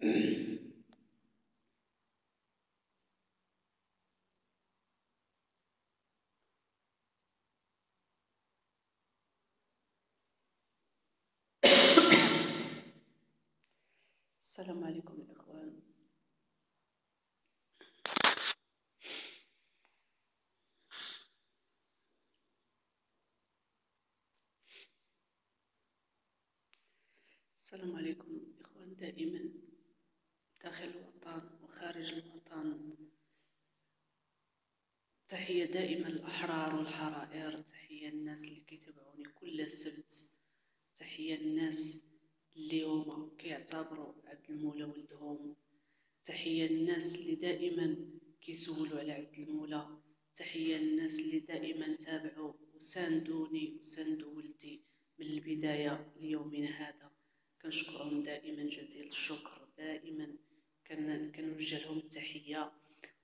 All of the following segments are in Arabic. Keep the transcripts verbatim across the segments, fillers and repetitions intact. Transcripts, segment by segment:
السلام عليكم الإخوان. السلام عليكم إخوان. دائما داخل الوطن وخارج الوطن، تحية دائما الأحرار والحرائر، تحية الناس اللي كيتابعوني كل سبت، تحية الناس اللي هما كيعتبروا عبد المولى ولدهم، تحية الناس اللي دائما كيسولوا على عبد المولى، تحية الناس اللي دائما تابعوا وساندوني وساندوا ولدي من البداية ليومنا هذا. كنشكرهم دائما جزيل الشكر، دائما كنوجه لهم التحية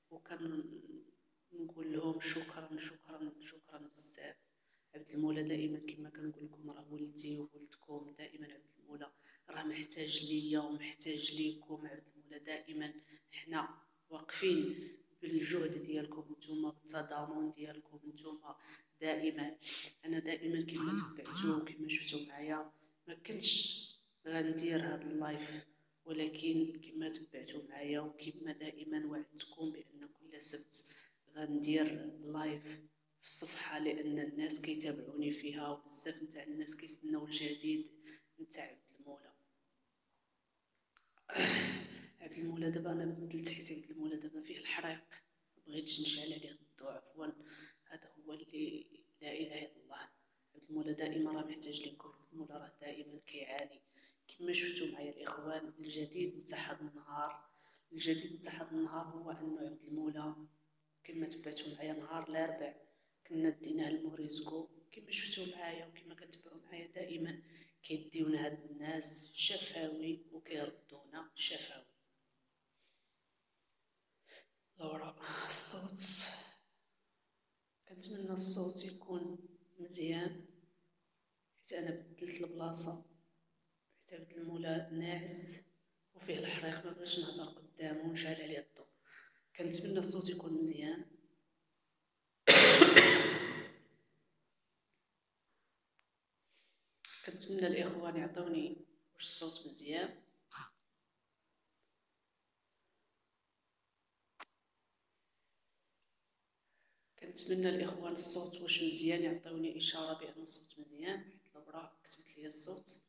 وكنقول لهم شكرا شكرا شكرا بزاف. عبد المولى دائما كما كنقول لكم راه ولدي وولدكم، دائما عبد المولى راه محتاج ليا ومحتاج ليكم. عبد المولى دائما حنا واقفين بالجهد ديالكم نتوما، بالتضامن ديالكم نتوما دائما. انا دائما كما تبعتوا كما شفتوا معايا ما كنتش غندير هذا اللايف، ولكن كما تبعتوا معايا وكما دائما وعدتكم بان كل سبت غندير لايف في الصفحه، لان الناس كيتابعوني فيها وبزاف نتاع الناس كيستناو الجديد نتاع عبد المولى. عبد المولى دابا انا بدلت حيت عبد المولى دابا فيه الحريق، مبغيتش نشعل عليه الضوء. عفوا، هذا هو اللي لا اله الا الله. عبد المولى دائما راه محتاج لكم، عبد المولى راه دائما كيعاني كما شفتوا معايا الاخوان. الجديد نتاع هذا النهار، الجديد نتاع هذا النهار هو انه عبد المولى كما تبعتوا معايا نهار الاربع كنا ديناه الموريزكو، كما شفتوا معايا وكما كتبعوا معايا دائما كيديونا هاد الناس شفاوي وكيردونا شفاوي. لورا الصوت، كنتمنى الصوت يكون مزيان حيت انا بدلت البلاصه، حيت عبد المولى ناعس وفيه الحريق، ما بغيتش نهضر قدامه ونشعل عليه الضوء. كنتمنى الصوت يكون مزيان. كنتمنى الاخوان يعطوني واش الصوت مزيان. كنتمنى الاخوان الصوت واش مزيان يعطوني اشاره بان الصوت مزيان، حيت لورا كتبت لي الصوت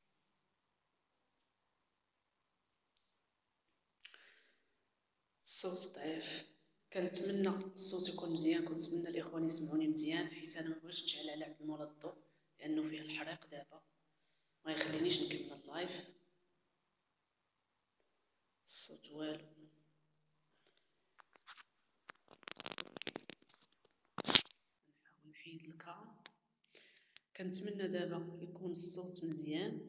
الصوت ضعيف. كنتمنى الصوت يكون مزيان، كنتمنى الاخوان يسمعوني مزيان، حيت انا مبغيتش نشعل على عبد المولى الضوء لانه فيه الحريق دابا ما يخلينيش نكمل اللايف. الصوت والو. نحاول نحيد الكام. كنتمنى دابا يكون الصوت مزيان.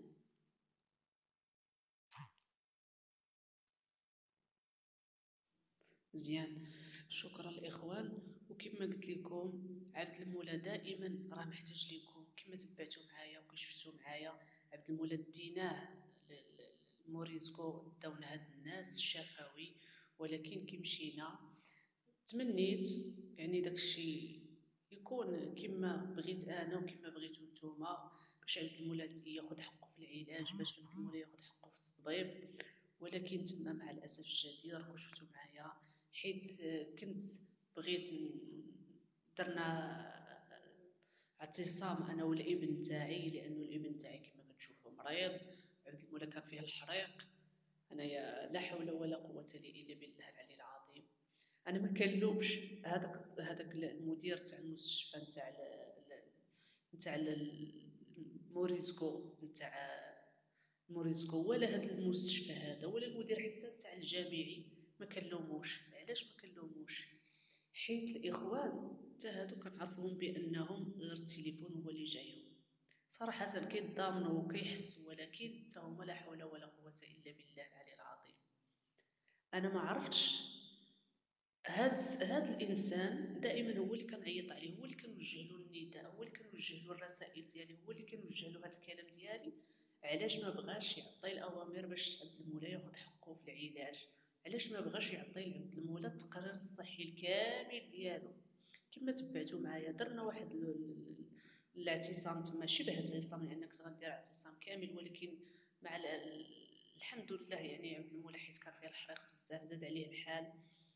مزيان، شكرا الاخوان. وكما قلت لكم عبد المولى دائما راه محتاج لكم، كما تبعتوا معايا وكشفتوا معايا. عبد المولى ديناه الموريزكو، داونا هاد الناس الشفوي، ولكن كي مشينا تمنيت يعني داكشي يكون كما بغيت انا وكما بغيتو نتوما، باش عبد المولى ياخذ حقه في العلاج، باش عبد المولى ياخذ حقه في التطبيب. ولكن تما مع الاسف الشديد راكم شفتوا معايا، حيت كنت بغيت درنا اعتصام انا والابن تاعي، لانه الابن تاعي كما كتشوفوا مريض. عبد المولى كان فيه الحريق. انايا لا حول ولا قوه الا بالله العلي العظيم. انا ما كنلومش هذاك هذاك المدير تاع المستشفى نتاع نتاع الموريزكو نتاع موريزكو، ولا هذا المستشفى هذا، ولا المدير حتى تاع الجامعي ما كنلوموش. علاش ما كنلوموش؟ حيت الاخوان حتى هادو كنعرفوهم بانهم غير التليفون هو اللي جايهم صراحه، كيتضامنوا وكيحسوا، ولكن حتى هما لا حول ولا قوه الا بالله العلي العظيم. انا ما عرفتش هاد هاد الانسان دائما هو اللي كنعيط عليه، هو اللي كنوجه له النداء، هو اللي كنوجه له الرسائل ديالي، هو اللي كنوجه له هاد الكلام ديالي. علاش ما بغاش يعطي الاوامر باش عبد المولى ياخذ حقه حقه في العلاج، علاش ما بغاش يعطي لعبد المولى التقرير الصحي الكامل ديالو؟ كما تبعتوا معايا درنا واحد الاعتصام تما، شبه اعتصام لانك غدير اعتصام كامل، ولكن مع الحمد لله يعني عبد المولى حيت كان فيه الحريق بزاف زاد عليه الحال،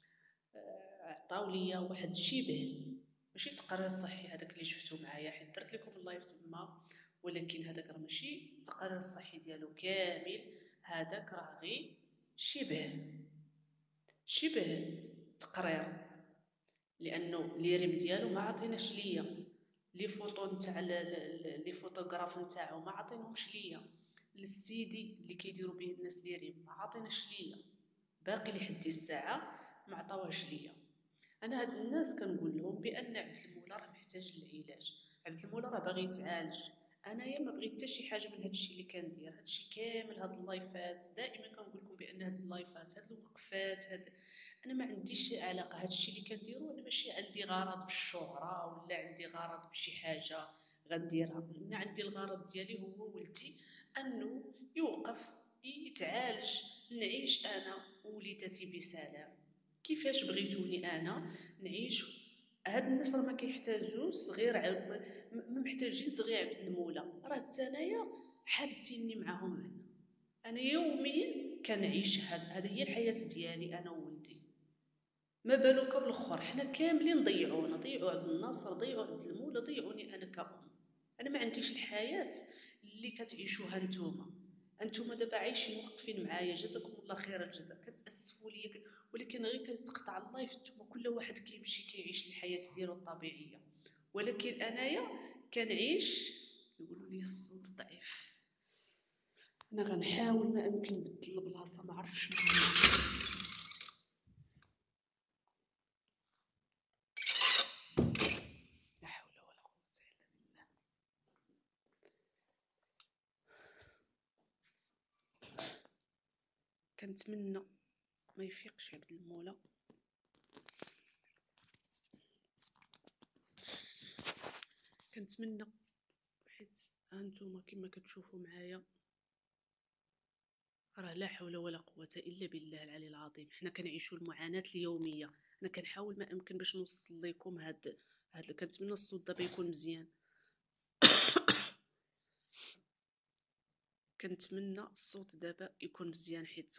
عطاو ليا واحد شبه ماشي تقرير صحي هذاك اللي شفتو معايا حيت درت لكم اللايف تما، ولكن هذاك راه ماشي التقرير الصحي ديالو كامل، هذاك راه غير شبه شبه تقرير، لانه لي ريم ديالو ما عطيناش ليا، لي فوطو نتاع لي فوتوغراف نتاعو ما عطينهمش ليا، السيدي اللي كيديروا به الناس لي ريم ما عطيناش ليا، باقي لحد الساعه ما عطاوهاش ليا. انا هاد الناس كنقول لهم بان عبد المولى راه محتاج للعلاج، عبد المولى راه باغي يتعالج، انايا ما بغيت حتى شي حاجه من هادشي اللي كندير، هادشي كامل هاد اللايفات دائما كنقول لكم بان هاد اللايفات هاد الوقفات هاد انا ما عنديش علاقه، هادشي اللي كنديرو انا ماشي عندي غرض بالشهره ولا عندي غرض بشي حاجه غنديرها، انا عندي الغرض ديالي هو ولدي انه يوقف يتعالج، نعيش انا ووليداتي بسلام كيفاش بغيتوني انا نعيش. هاد الناس راه ما كيحتاجوش صغير عب... ما محتاجين صغير عبد المولى، راه حتى انايا حابسيني معاهم هنا، انا يوميا كنعيش هاد هذه هي الحياه ديالي انا وولدي، ما بالك بالاخر، حنا كاملين ضيعونا، ضيعوا عبد الناصر، ضيعوا عبد المولى، ضيعوني انا كأم، انا ما عنديش الحياه اللي كتعيشوها نتوما، انتم دابا عايشين واقفين معايا جزاكم الله خير الجزاء، كتاسفوا لي ولكن غير كتقطع اللايف، نتوما كل واحد كيمشي كيعيش الحياه ديالو الطبيعيه، ولكن انايا كنعيش. يقولوا لي الصوت ضعيف، انا غنحاول ما امكن نبدل البلاصه، ما عرفتش شنو لا حول ولا قوه الا بالله. كنتمنى ما يفيقش عبد المولى، كنتمنى حيت هانتوما كما كتشوفوا معايا راه لا حول ولا قوه الا بالله العلي العظيم، حنا كنعيشوا المعاناه اليوميه، انا كنحاول ما امكن باش نوصل لكم هاد هاد كنتمنى الصوت دابا يكون مزيان كنتمنى الصوت دابا يكون مزيان حيت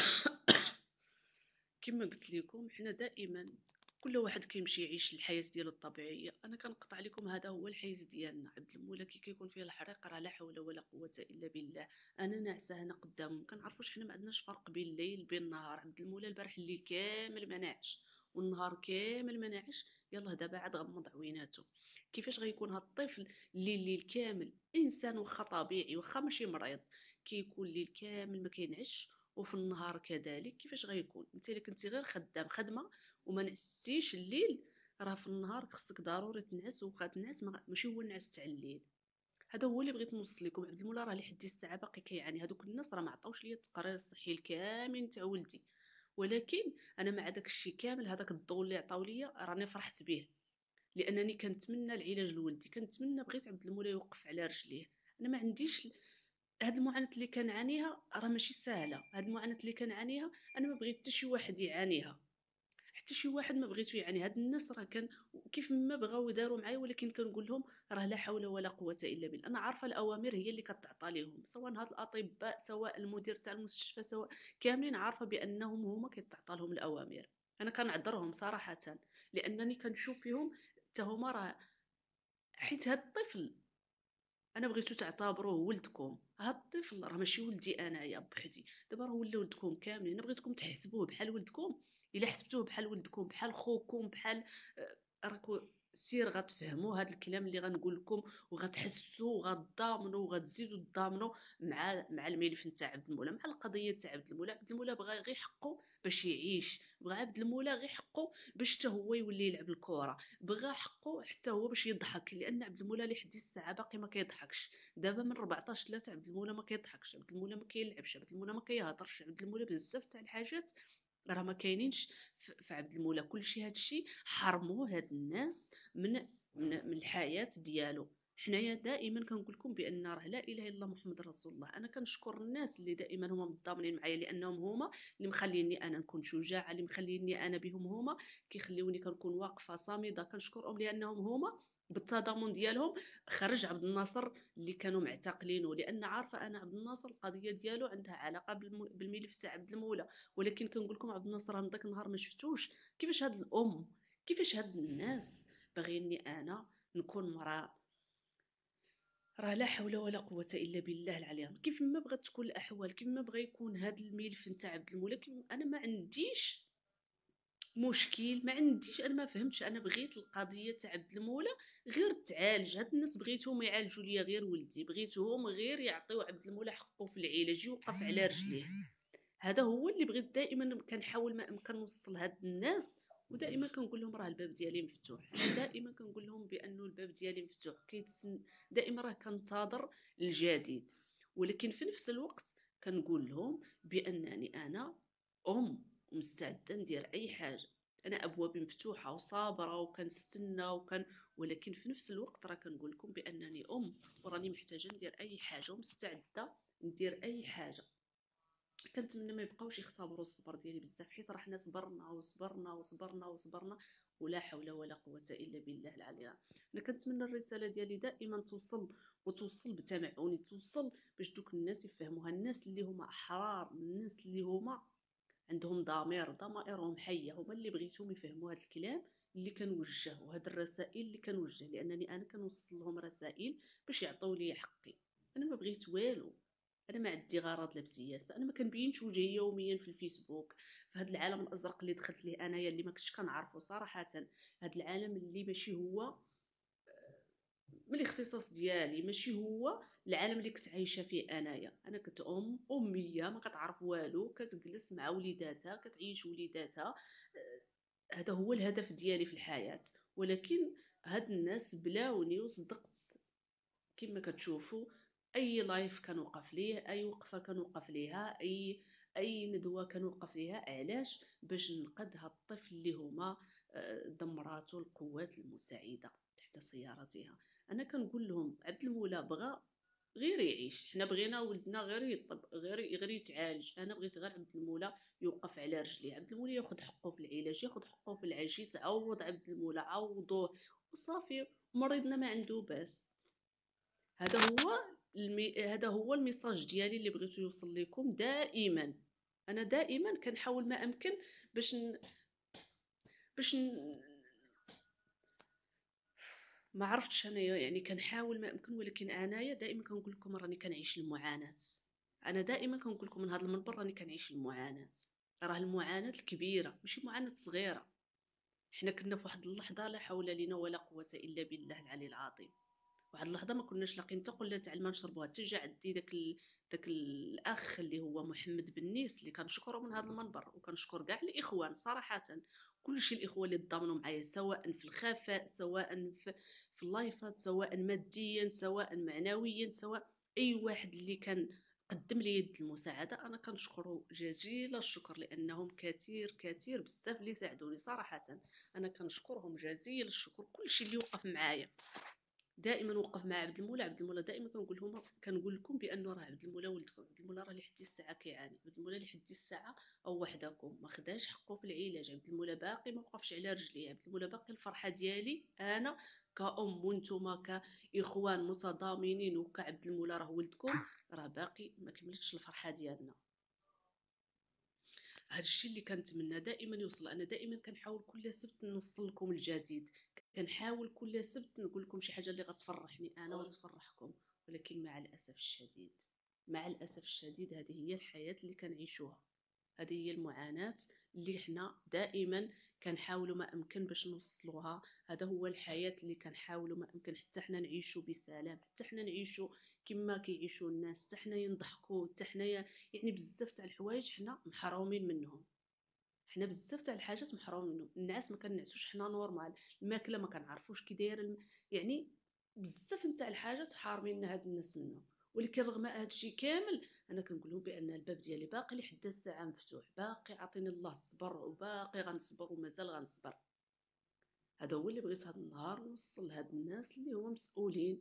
كما قلت لكم حنا دائما كل واحد كيمشي يعيش الحياه ديالو الطبيعيه، انا كنقطع لكم هذا هو الحيز ديالنا. عبد المولى كي كيكون فيه الحريق راه لا حول ولا قوه الا بالله، انا ناعسه هنا قدامهم كنعرفوش حنا ما عندناش فرق بين الليل بين النهار، عبد المولى البارح الليل كامل ما ناعش والنهار كامل ما ناعش، يلاه دابا عاد غمض عويناتو، كيفاش غيكون هاد الطفل اللي الليل كامل انسان واخا طبيعي واخا ماشي مريض كيكون الليل كامل ما كينعش وفي النهار كذلك، كيفاش غيكون انت الا كنتي غير خدام خدمه وما نعستيش الليل، راه في النهار خصك ضروري تنعس، وخا تنعس ماشي هو النعاس تاع الليل. هذا هو اللي بغيت نوصل لكم، عبد المولى راه لحد الساعه باقي كيعاني، هذوك الناس راه ما عطاوش ليا التقرير الصحي الكامل تاع ولدي، ولكن انا مع داك الشيء كامل هذاك الضوء اللي عطاو ليا راني فرحت به، لانني كنتمنى العلاج لولدي، كنتمنى بغيت عبد المولى يوقف على رجليه، انا ما عنديش هاد المعاناه اللي كنعانيها راه ماشي سهله، هاد المعاناه اللي كنعانيها انا ما بغيت حتى شي واحد يعانيها، حتى شي واحد ما بغيتو يعاني، هاد الناس راه كان كيف ما بغاو يداروا معايا، ولكن كنقول لهم راه لا حول ولا قوه الا بالله، انا عارفه الاوامر هي اللي كتعطى لهم، سواء هاد الاطباء سواء المدير تاع المستشفى سواء كاملين عارفه بانهم هما كيتعطى لهم الاوامر، انا كنعذرهم صراحه لانني كنشوف فيهم حتى هما راه، حيت هاد الطفل انا بغيتو تعتبروه ولدكم، هاد الطفل راه ماشي ولدي انايا بوحدي، دابا راه ولا ولدكم كاملين، انا بغيتكم تحسبوه بحال ولدكم، الا حسبتوه بحال ولدكم بحال خوكم بحال راكو سير غتفهموا هاد الكلام اللي غنقول لكم وغتحسوا وغتضامنوا وغتزيدوا تضامنوا مع مع الملف نتاع عبد المولى، مع القضيه تاع عبد المولى. عبد المولى بغى غير حقه باش يعيش، بغى عبد المولى غير حقه باش حتى هو يولي يلعب الكره، بغى حقه حتى هو باش يضحك، لان عبد المولى لحد الساعه باقي ما كيضحكش، دابا من أربعطاش ثلاثة عبد المولى ما كيضحكش، عبد المولى ما كيلعبش، عبد المولى ما كيهضرش، عبد المولى بزاف تاع الحاجات راه ما كاينينش في عبد المولى، كلشي هادشي حرموه هاد الناس من من, من الحياه ديالو، حنايا دائما كنقول لكم بان راه لا اله الا الله محمد رسول الله. انا كنشكر الناس اللي دائما هما متضامنين معايا، لانهم هما اللي مخليني انا نكون شجاعه، اللي مخليني انا بهم هما كيخليوني كنكون واقفه صامده. كنشكرهم لانهم هما بالتضامن ديالهم خرج عبد الناصر اللي كانوا معتقلينه، لان عارفه انا عبد الناصر القضيه ديالو عندها علاقه بالملف تاع عبد المولى. ولكن كنقول لكم عبد الناصر من داك النهار ما شفتوش كيفاش هاد الام، كيفاش هاد الناس باغيني انا نكون مراه. راه لا حول ولا قوه الا بالله العلي العظيم. كيف ما بغات تكون الاحوال، كيف ما بغى يكون هذا الملف نتاع عبد المولى، انا ما عنديش مشكل، ما عنديش، انا ما فهمتش. انا بغيت القضيه تاع عبد المولى غير تعالج. هاد الناس بغيتهم يعالجوا ليا غير ولدي، بغيتهم غير يعطيو عبد المولى حقه في العلاج، يوقف على رجليه. هذا هو اللي بغيت. دائما كنحاول ما امكن نوصل هاد الناس، ودائما كنقول لهم راه الباب ديالي مفتوح. دائما كنقول لهم بانه الباب ديالي مفتوح، كيتسن دائما راه كنتظر الجديد. ولكن في نفس الوقت كنقول لهم بانني انا ام ومستعده ندير اي حاجه. انا ابوابي مفتوحه وصابره وكنستنى وكان، ولكن في نفس الوقت راه كنقول لكم بانني ام وراني محتاجه ندير اي حاجه ومستعده ندير اي حاجه. كنتمنى ما يبقاوش يختبروا الصبر ديالي بزاف، حيت راه حنا صبرنا وصبرنا وصبرنا وصبرنا ولا حول ولا قوه الا بالله العلي العظيم. انا كنتمنى الرساله ديالي دائما توصل، وتوصل بتمعن، توصل باش دوك الناس يفهموها، الناس اللي هما احرار، الناس اللي هما عندهم ضمير، ضمائرهم حيه، هما اللي بغيتهم يفهموا هذا الكلام اللي كنوجه، وهاد الرسائل اللي كنوجه، لانني انا كنوصل لهم رسائل باش يعطيو لي حقي. انا ما بغيت والو، انا ما عندي غرض لا بسياسه، انا ما كنبينش وجهي يوميا في الفيسبوك. في هذا العالم الازرق اللي دخلت ليه انايا، اللي ما كنتش كنعرفه صراحه، هذا العالم اللي ماشي هو من الاختصاص ديالي، ماشي هو العالم اللي كنت عايشه فيه انايا. انا كنت ام اميه ما كتعرف والو، كتجلس مع وليداتها كتعيش وليداتها. هذا هو الهدف ديالي في الحياه. ولكن هاد الناس بلاوني وصدقت. كما كتشوفوا اي لايف كنوقف ليه، اي وقفه كنوقف ليها، اي اي ندوه كنوقف ليها. علاش؟ باش ننقذ هاد الطفل اللي هما آه، دمراته القوات المساعده تحت سيارتها. انا كنقول لهم عبد المولى بغى غير يعيش، حنا بغينا ولدنا غير يطب، غير غير يتعالج. انا بغيت غير عبد المولى يوقف على رجليه، عبد المولى ياخذ حقه في العلاج، ياخذ حقه في العيش، يتعوض عبد المولى، عوضوه وصافي. مريضنا ما عنده باس. هذا هو المي... هذا هو الميساج ديالي اللي بغيت يوصل لكم دائما. انا دائما كنحاول ما امكن باش ن... باش ن... ما عرفتش انايا، يعني كنحاول ما امكن. ولكن انايا دائما كنقول لكم راني كنعيش المعاناه. انا دائما كنقول لكم من هذا المنبر راني كنعيش المعاناه. راه المعاناه الكبيره ماشي معاناه صغيره. حنا كنا في واحد اللحظه لا حول لنا ولا قوه الا بالله العلي العظيم. واحد اللحظه ما كناش لاقيين حتى قله تاع الماء نشربوها، حتى جا عندي داك ال... داك الاخ اللي هو محمد بنيس، اللي كنشكره من هذا المنبر، وكنشكر كاع الاخوان صراحه، كلشي الاخوه اللي تضامنوا معايا، سواء في الخفاء، سواء في, في اللايفات، سواء ماديا، سواء معنويا، سواء اي واحد اللي كان قدم لي يد المساعده، انا كنشكره جزيل الشكر، لانهم كثير كثير بزاف اللي ساعدوني صراحه. انا كنشكرهم جزيل الشكر، كلشي اللي وقف معايا. دائما وقف مع عبد المولى. عبد المولى دائما كنقول لهم كنقول لكم بانه راه عبد المولى ولدكم، عبد المولى راه لحد الساعه كيعاني، عبد المولى لحد الساعه او وحدكم ما خداش حقه في العلاج. عبد المولى باقي ما وقفش على رجليه. عبد المولى باقي. الفرحه ديالي انا كأم وانتم كاخوان متضامنين، وكعبد المولى راه ولدكم، راه باقي ما كملتش الفرحه ديالنا. هذا الشيء اللي كنتمنى دائما يوصل. انا دائما كنحاول كل سبت نوصل لكم الجديد، كنحاول كل سبت نقول لكم شي حاجه اللي غتفرحني انا وتفرحكم. ولكن مع الاسف الشديد، مع الاسف الشديد هذه هي الحياه اللي كنعيشوها، هذه هي المعاناه اللي حنا دائما كنحاولوا ما امكن باش نوصلوها. هذا هو الحياه اللي كنحاولوا ما امكن حتى حنا نعيشوا بسلام، حتى حنا نعيشوا كما كيعيشوا الناس، حتى حنا نضحكوا، حتى حنا يعني بزاف تاع الحوايج حنا محرومين منهم. حنا بزاف تاع الحاجات محرومين منهم. الناس ما كنعسوش حنا نورمال، الماكله ما كنعرفوش كي داير الم... يعني بزاف نتاع الحاجات حارمين هاد الناس منهم. ولكن رغم هذا الشيء كامل انا كنقول لهم بان الباب ديالي باقي لحد الساعه مفتوح، باقي عاطيني الله الصبر، وباقي غنصبر ومازال غنصبر. هذا هو اللي بغيت هذا النهار نوصل لهاد الناس اللي هما مسؤولين.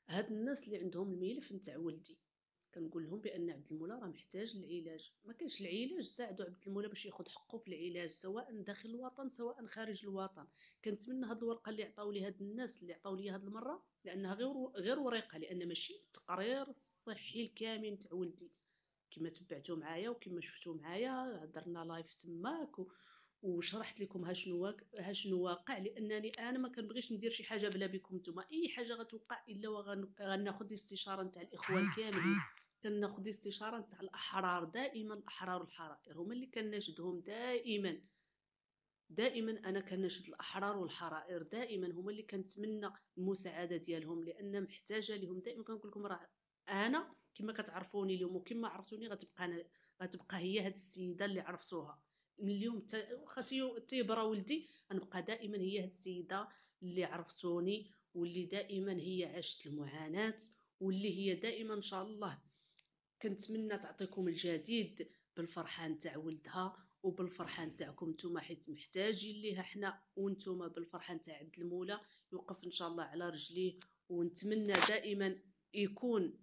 هاد الناس اللي عندهم الملف نتاع ولدي كنقول لهم بان عبد المولى راه محتاج للعلاج، ما كاينش العلاج ساعدوا عبد المولى باش ياخذ حقه في العلاج سواء داخل الوطن سواء خارج الوطن. كنتمنى هاد الورقه اللي عطاو لي هاد الناس اللي عطاو لي هاد المره، لانها غير غير ورقه، لان ماشي التقرير الصحي الكامل تاع ولدي كما تبعتوا معايا وكما شفتوا معايا هضرنا لايف تماك و... وشرحت لكم ها شنو ها شنو واقع، لانني انا ما كنبغيش ندير شي حاجه بلا بكم نتوما. اي حاجه غتوقع الا وغناخذ الاستشاره نتاع الاخوان كاملين، كناخذ استشاره نتاع الاحرار. دائما الاحرار والحرائر هما اللي كناشدهم دائما دائما انا كناشد الاحرار والحرائر دائما هما اللي كنتمنى المساعده ديالهم، لان محتاجه لهم. دائما كنقول لكم راه انا كما كتعرفوني اليوم وكما عرفتوني غتبقى أنا غتبقى هي هاد السيده اللي عرفتوها من اليوم واخا تيبرا ولدي، غنبقى دائما هي هاد السيده اللي عرفتوني، واللي دائما هي عاشت المعاناه، واللي هي دائما ان شاء الله كنتمنى تعطيكم الجديد بالفرحه نتاع ولدها وبالفرحه نتاعكم نتوما، حيت محتاجين ليها حنا، وانتوما بالفرحه نتاع عبد المولى يوقف ان شاء الله على رجليه. ونتمنى دائما يكون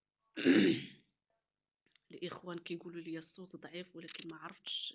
الاخوان كيقولوا لي الصوت ضعيف، ولكن ما عرفتش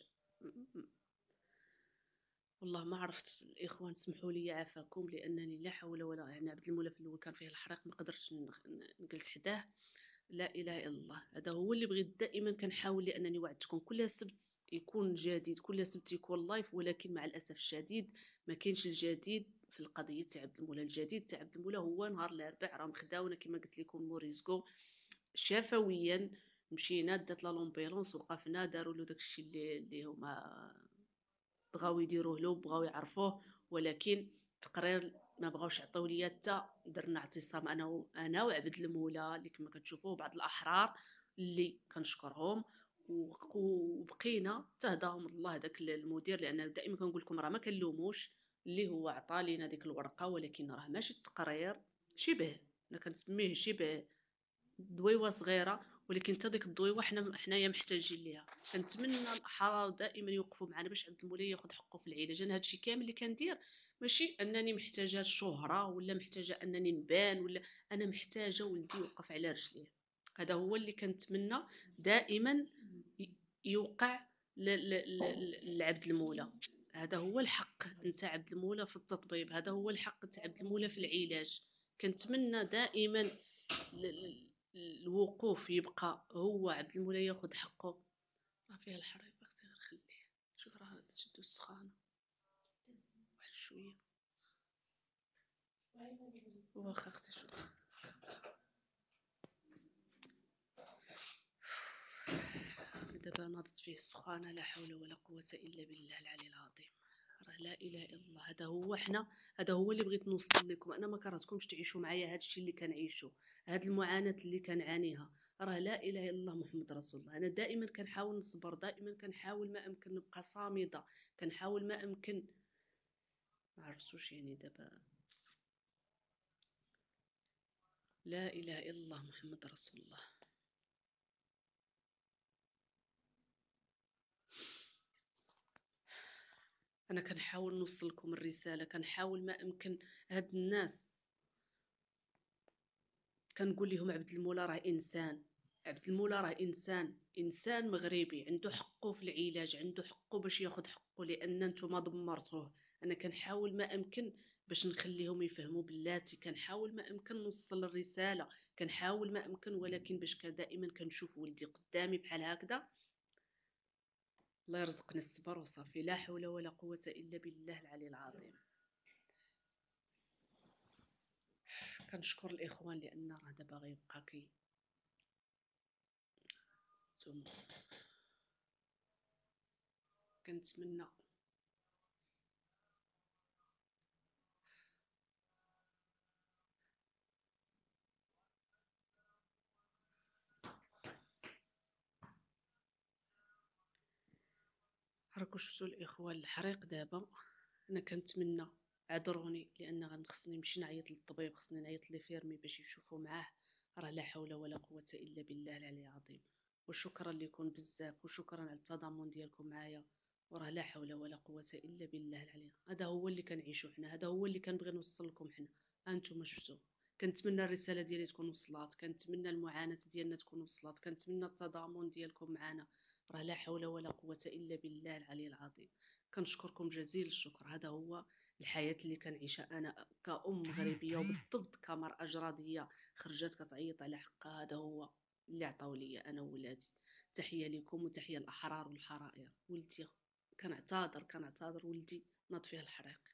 والله ما عرفت الاخوان، سمحوا لي عافاكم، لانني لا حول ولا يعني عبد المولى في الاول كان فيه الحريق ما قدرتش نجلس حداه. لا اله الا الله، هذا هو اللي بغيت دائما كنحاول، لانني وعدتكم كل سبت يكون جديد، كل سبت يكون لايف، ولكن مع الاسف الشديد ما كاينش الجديد في القضيه تاع عبد المولى. الجديد تاع عبد المولى هو نهار الاربعاء راهم خداونا كما قلت لكم موريزكو شفويا، مشينا دات لا لومبيلونس وقفنا داروا له داكشي اللي اللي هما بغاو يديروه له بغاو يعرفوه، ولكن التقرير ما بغاوش يعطيو ليا حتى. درنا اعتصام انا و... انا وعبد المولى اللي كما كتشوفوا بعض الاحرار اللي كنشكرهم، وبقينا تهداهم الله داك المدير، لان دائما كنقول لكم راه ما كنلوموش اللي هو عطى لينا ديك الورقه، ولكن راه ماشي التقرير شبه، انا كنسميه شبه دويوه صغيره، ولكن حتى ديك الضويوه حنا حنايا محتاجين ليها. كنتمنى الاحرار دائما يوقفوا معنا باش عبد المولى ياخذ حقه في العلاج. انا هادشي كامل اللي كندير ماشي انني محتاجه الشهره ولا محتاجه انني نبان، ولا انا محتاجه ولدي يوقف على رجليه. هذا هو اللي كنتمنى دائما يوقع لعبد المولى. هذا هو الحق نتاع عبد المولى في التطبيب، هذا هو الحق نتاع عبد المولى في العلاج. كنتمنى دائما الوقوف يبقى هو عبد المولى ياخذ حقه. راه فيها الحريق اختي نخليه، شوف راه تشدو السخانه واحد شويه واخا اختي. شوف دابا ناضت فيه السخانه، لا حول ولا قوه الا بالله العلي العظيم. راه لا اله الا الله، هذا هو حنا، هذا هو اللي بغيت نوصل لكم. انا ما كرهتكمش تعيشوا معايا هذا الشيء اللي كنعيشوا، هذه المعاناه اللي كنعانيها. راه لا اله الا الله محمد رسول الله. انا دائما كنحاول نصبر، دائما كنحاول ما امكن نبقى صامده، كنحاول ما امكن. ما عرفتوش يعني دابا لا اله الا الله محمد رسول الله. انا كنحاول نوصل لكم الرساله، كنحاول ما امكن. هاد الناس كنقول لهم عبد المولى راه انسان، عبد المولى راه انسان، انسان مغربي عنده حقه في العلاج، عنده حقه باش ياخذ حقه، لان نتوما دمرتوه. انا كنحاول ما امكن باش نخليهم يفهموا بلاتي، كنحاول ما امكن نوصل الرساله، كنحاول ما امكن، ولكن باش دائما كنشوف ولدي قدامي بحال هكذا. الله يرزقنا الصبر وصافي، لا حول ولا قوه الا بالله العلي العظيم. كنشكر الاخوان لان راه دابا غيبقى كي نتوما. كنتمنى راكم شفتوا الاخوان الحريق دابا. انا كنتمنى عذروني لان غنخصني نمشي نعيط للطبيب، خصني نعيط لفيرمي باش يشوفوا معاه. راه لا حول ولا قوه الا بالله العلي العظيم. وشكرا لكم بزاف، وشكرا على التضامن ديالكم معايا. وراه لا حول ولا قوه الا بالله العلي. هذا هو اللي كنعيشوا حنا، هذا هو اللي كنبغي نوصل لكم حنا. انتم شفتوا كنتمنى الرساله ديالي تكون وصلات، كنتمنى المعاناه ديالنا تكون وصلات، كنتمنى التضامن ديالكم معنا. راه لا حول ولا قوه الا بالله العلي العظيم. كنشكركم جزيل الشكر. هذا هو الحياه اللي كنعيشها انا كأم مغربيه، وبالضبط كمراه جراديه خرجت كتعيط على حقها. هذا هو اللي عطاو ليا انا وولادي. تحيه لكم وتحيه الاحرار والحرائر. ولدي كنعتذر كنعتذر ولدي ناض فيه الحريق.